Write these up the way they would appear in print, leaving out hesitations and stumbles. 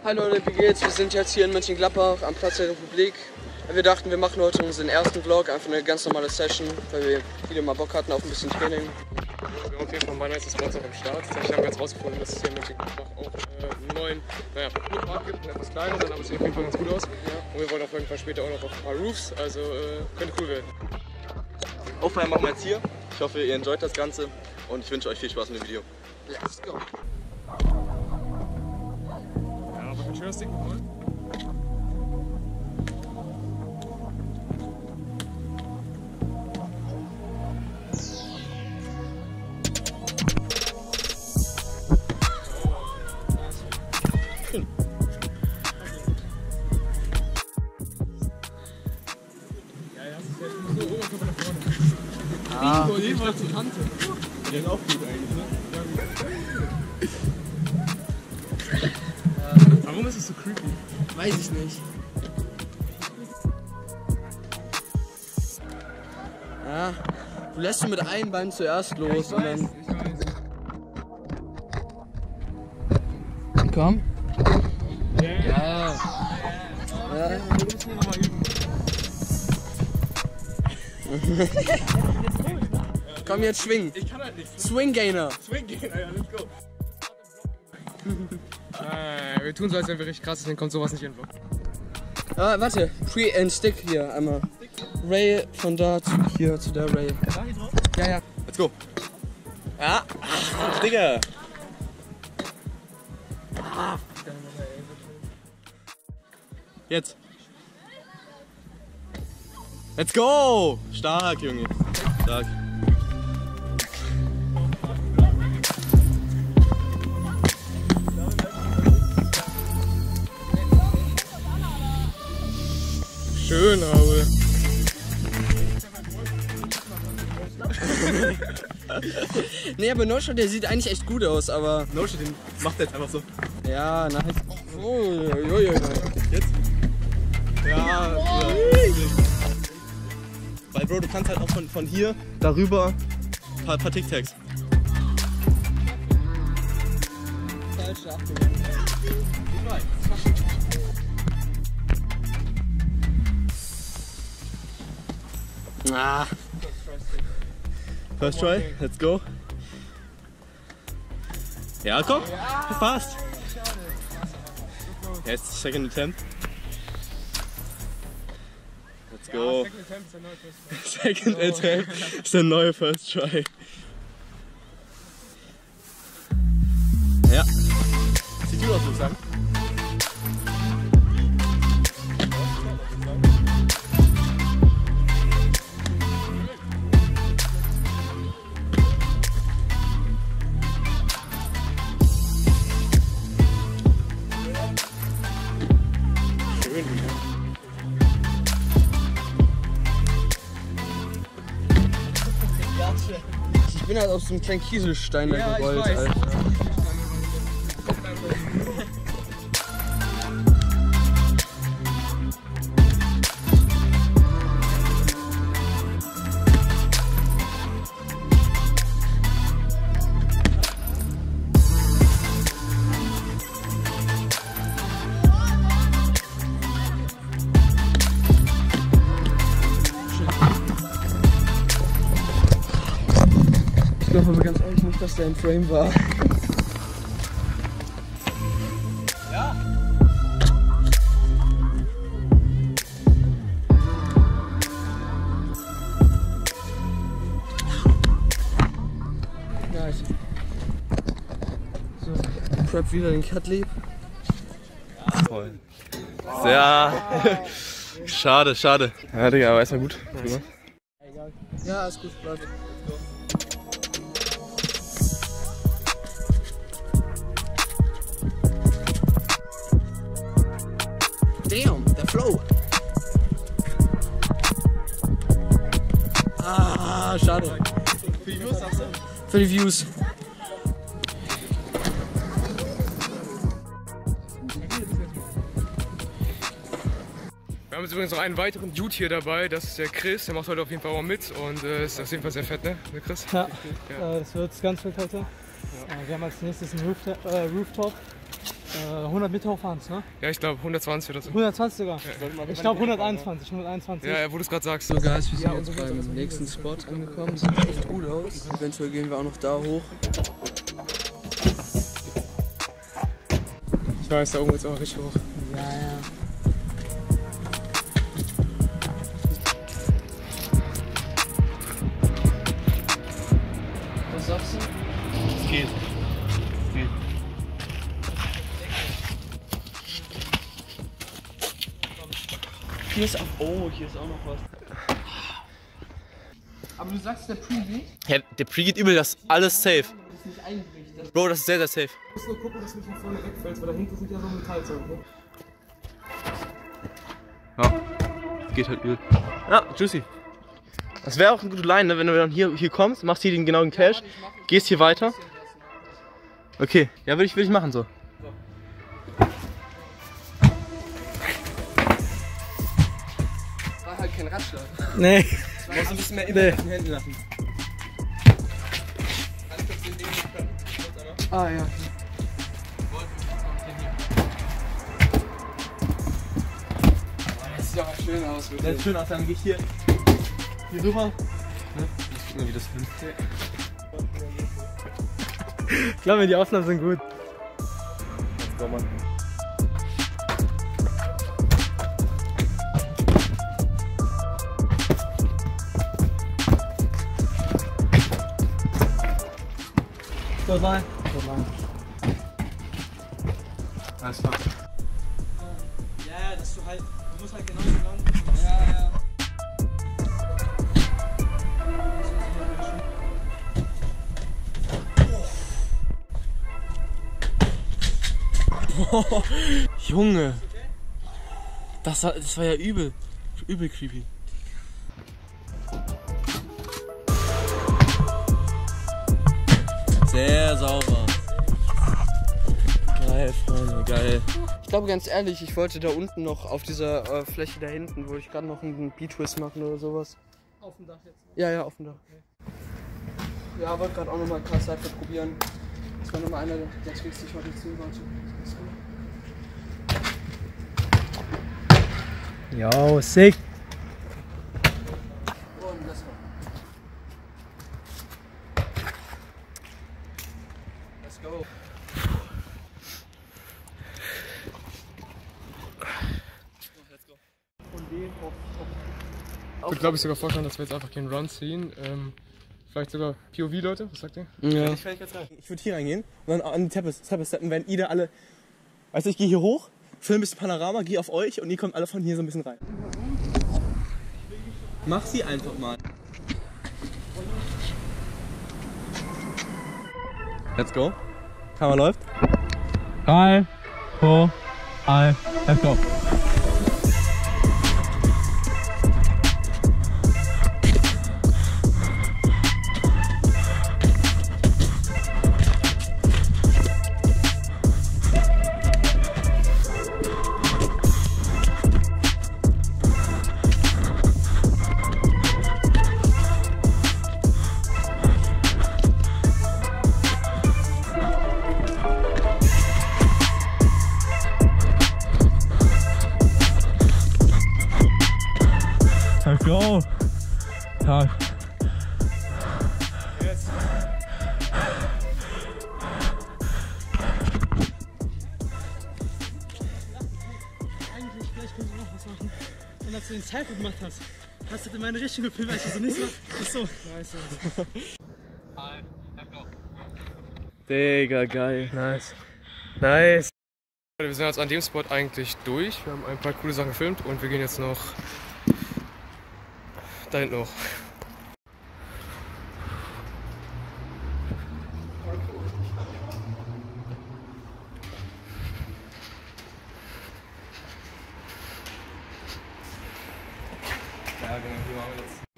Hi Leute, wie geht's? Wir sind jetzt hier in Mönchengladbach am Platz der Republik. Wir dachten, wir machen heute unseren ersten Vlog, einfach eine ganz normale Session, weil wir wieder mal Bock hatten auf ein bisschen Training. Wir haben auf jeden Fall mein neuestes Sponsor am Start. Ich habe jetzt rausgefunden, dass es hier in Mönchengladbach auch einen neuen Foodpark gibt, einen etwas kleineren, aber es sieht auf jeden Fall ganz gut aus. Und wir wollen auf jeden Fall später auch noch auf ein paar Roofs, also könnte cool werden. Aufwärmen machen wir jetzt hier. Ich hoffe, ihr enjoyt das Ganze und ich wünsche euch viel Spaß mit dem Video. Let's go! Ja, aber ein schönes Ding nochmal. Ah. Die war zur Kante. Der ist auch gut eigentlich, ne? Warum ist es so creepy? Weiß ich nicht. Ja, du lässt du mit einem Bein zuerst los und dann... Ich weiß. Komm. Ja. Ja. Wir müssen nochmal üben. Komm jetzt schwingen. Ich kann halt nichts. Swing Gainer. Swing gehen, Alter, let's go. Wir tun so, als wären wir richtig krass, deswegen kommt sowas nicht in den Vlog. Ah, warte. Free and Stick hier einmal. Ray von da zu hier zu der Ray. Ja, ja. Let's go! Ja! Digga! Jetzt! Let's go! Stark, Junge! Stark! Schön, Raul. Nee, aber Nosho, der sieht eigentlich echt gut aus, aber... Nosho, den macht er jetzt einfach so. Ja, nice. Oh, Jetzt? Ja, weil Bro, du kannst halt auch von hier darüber paar Tic-Tacs. Falsche Achtung. Ah. First try, let's go. Ja, komm, passt. Jetzt second attempt. Let's go. Second attempt ist der neue First try. Ja. Sieht gut aus, würde ich sagen. Ich bin halt auf so einem kleinen Kieselstein da gerollt, Alter. Ich glaube aber ganz ehrlich nicht, dass der im Frame war. Ja. Nice. So, prep wieder den Cutlip. Voll. Sehr. Schade, schade. Ja, Digga, aber ist ja gut. Nice. Ja, ist gut, läuft. Damn, der Flow. Ah, schade. Für die Views, sagst du? Für die Views. Wir haben jetzt übrigens noch einen weiteren Dude hier dabei, das ist der Chris, der macht heute auf jeden Fall auch mit und ist auf jeden Fall sehr fett, ne Chris? Ja, das wird ganz wild heute. Wir haben als nächstes einen Rooftop. 100 Meter hochfahren, ne? Ja, ich glaube 120 oder so. 120 sogar. Ich glaube 121, 121. Ja, wo du es gerade sagst. So Guys, wir sind jetzt beim nächsten Spot angekommen. Sieht echt gut aus. Eventuell gehen wir auch noch da hoch. Ich weiß, da oben ist auch richtig hoch. Ja, ja. Was sagst du? Es geht. Hier ist auch. Oh, hier ist auch noch was. Aber du sagst, der Pre geht? Ja, der Pre geht übel, das ist alles safe. Das ist nicht einbricht. Bro, das ist sehr, sehr safe. Du musst nur gucken, dass du nicht nach vorne wegfällst, weil da hinten sind ja so Metallzeuge. Ne? Ja, geht halt übel. Ja, juicy. Das wäre auch eine gute Line, ne? Wenn du dann hier kommst, machst hier den genauen Cache, gehst hier weiter. Okay, ja, will ich machen so. War halt kein Ratschlag. Nee. Du musst ein bisschen mehr Impact in den Händen lassen. Ah ja. Das sieht aber schön aus, wirklich. Das sieht schön aus, dann geh ich hier rüber. Ne? Ich guck mal, wie das hin. Ich glaube, die Aufnahmen sind gut. Let's go, Mann. Vorbei. Alles klar. Ja, dass du musst halt genau lang. Ja. Oh, Junge. Das war ja übel creepy. Sehr sauber. Geil, Freunde, geil. Ich glaube ganz ehrlich, ich wollte da unten noch auf dieser Fläche da hinten, wollte ich gerade noch einen B-Twist machen oder sowas. Auf dem Dach jetzt. Ja, auf dem Dach. Okay. Ja, wollte gerade auch nochmal K-Cypher probieren. Das war nochmal einer der Tricks, die ich heute ziehen wollte. Yo, sick. Und das war. Let's go. Ich würde, glaube ich, sogar vorstellen, dass wir jetzt einfach keinen Run ziehen. Vielleicht sogar POV-Leute, was sagt ihr? Ja. Ich würde hier reingehen und dann an die Treppe steppen, wenn ihr da alle. Weißt du, ich gehe hier hoch, film ein bisschen Panorama, gehe auf euch und ihr kommt alle von hier so ein bisschen rein. Mach sie einfach mal. Let's go. Kamera läuft. 3, 2, 1, let's go. Let's go. Tag. Eigentlich, vielleicht könnte ich noch was machen. Und als du den Cypher gemacht hast, hast du in meine Richtung gefilmt, als ich so nicht so. So. Digga, geil. Nice. Nice. Wir sind jetzt an dem Spot eigentlich durch. Wir haben ein paar coole Sachen gefilmt und wir gehen jetzt noch da hinten hoch. Ja, genau, hier machen wir jetzt.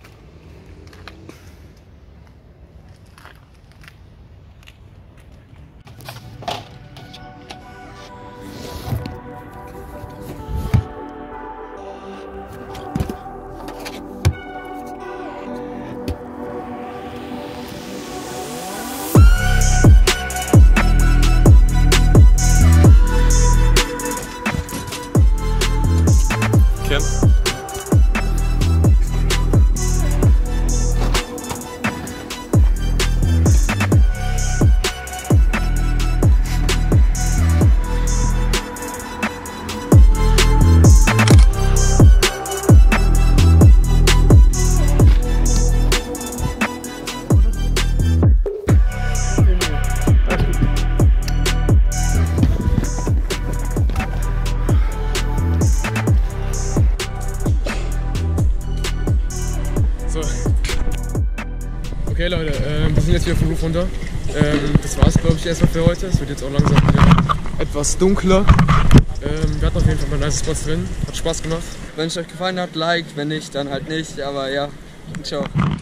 hier vom Roof runter. Das war es, glaube ich, erstmal für heute. Es wird jetzt auch langsam wieder etwas dunkler. Wir hatten auf jeden Fall mal nice Spots drin. Hat Spaß gemacht. Wenn es euch gefallen hat, liked. Wenn nicht, dann halt nicht. Aber ja, ciao.